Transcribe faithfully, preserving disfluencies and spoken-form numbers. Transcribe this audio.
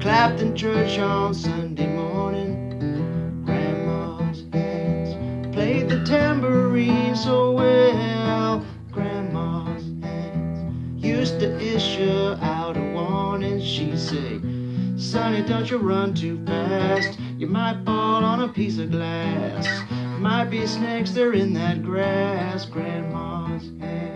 clapped in church on Sunday morning. Grandma's hands played the tambourine so well. Grandma's hands used to issue out a warning. She'd say, "Sonny, don't you run too fast. You might fall on a piece of glass. Might be snakes there in that grass." Grandma's hands